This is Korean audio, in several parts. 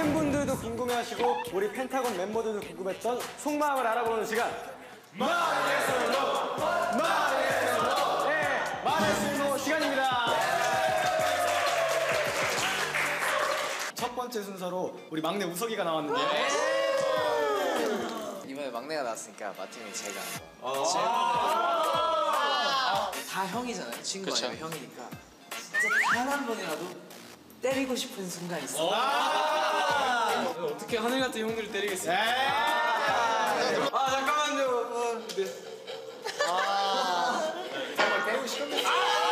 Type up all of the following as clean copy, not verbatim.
팬분들도 궁금해하시고 우리 펜타곤 멤버들도 궁금했던 속마음을 알아보는 시간. 마네스노 시간입니다. 첫 번째 순서로 우리 막내 우석이가 나왔는데 이번에 막내가 나왔으니까 맡으면 제가 다 형이잖아요. 친구 아니고 형이니까 진짜 단 한 번이라도 때리고 싶은 순간 있어. 어떻게 하늘 같은 형들을 때리겠어요? 잠깐만요. 네. 정말 때리고 싶은데.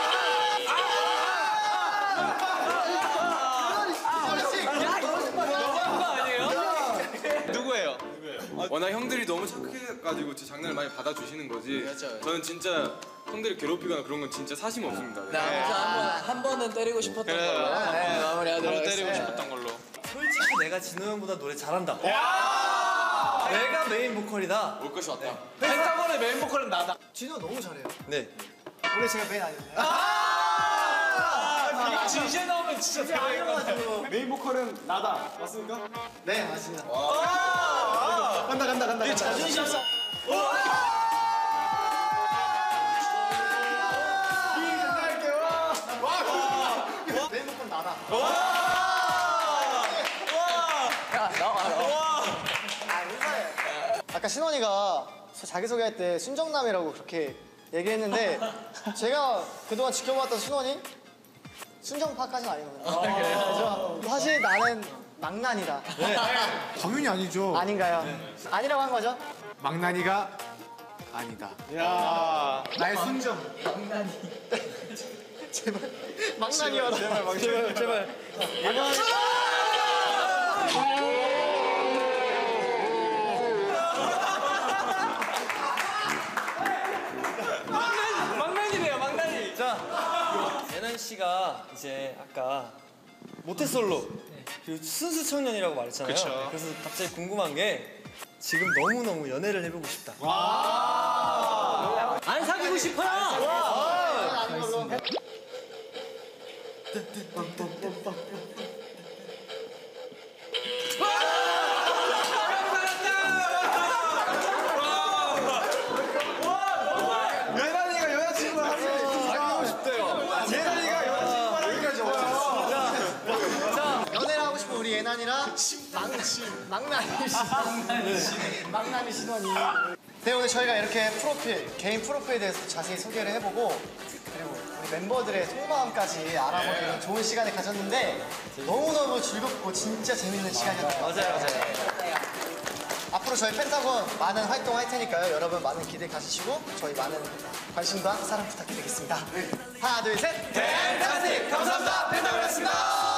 누구예요? 워낙 형들이 너무 착해가지고 제 장난을 많이 받아주시는 거지. 맞죠. 저는 진짜 형들을 괴롭히거나 그런 건 진짜 사심 없습니다. 네. 한 번은 때리고 싶었던 걸로 마무리하도록 한번 하겠습니다. 때리고 싶었던 걸로. 솔직히 내가 진호 형보다 노래 잘한다. 내가 메인 보컬이다. 올 것이 왔다. 펜타곤의 메인 보컬은 나다. 진호 너무 잘해요. 네. 원래 제가 메인 아니었나요? 진실 나오면 진짜 대박이다. 메인 보컬은 나다. 맞습니까? 네, 맞습니다. 간다. 이 자존심 싸움. 메인 보컬 나다. 아까 신원이가 자기소개할 때 순정남이라고 그렇게 얘기했는데 제가 그동안 지켜봤던 신원이 순정파까지는 아니거든요. 그래서 사실 나는 망난이다. 당연히 아니죠. 아닌가요? 아니라고 한 거죠? 망나니가 아니다. 나의 순정. 망난이. 제발. 망난이여라. 제발. 망나니네요, 망나니. 자, 예난 씨가 이제 아까 모태솔로 그리고 순수 청년이라고 말했잖아요. 그쵸. 그래서 갑자기 궁금한 게 지금 너무너무 연애를 해보고 싶다. 안 사귀고 싶어요. 아닌 걸로. 예란이가 여자친구를 사귀고 싶대요. 예란이가 여자친구를 여기까지 왔어. 자, 연애를 하고 싶은 우리 예난이랑 망나니 신원이. 네, 오늘 저희가 이렇게 개인 프로필에 대해서 자세히 소개를 해보고 그리고 우리 멤버들의 속마음까지 알아보는 이런 좋은 시간을 가졌는데 너무너무 즐겁고 진짜 재밌는 시간이었던 것 같아요. 맞아요. 앞으로 저희 펜타곤 많은 활동할 테니까요. 여러분 많은 기대 가지시고 저희 많은 관심과 사랑 부탁드리겠습니다. 하나, 둘, 셋! 펜타곤 감사합니다. 펜타곤이었습니다.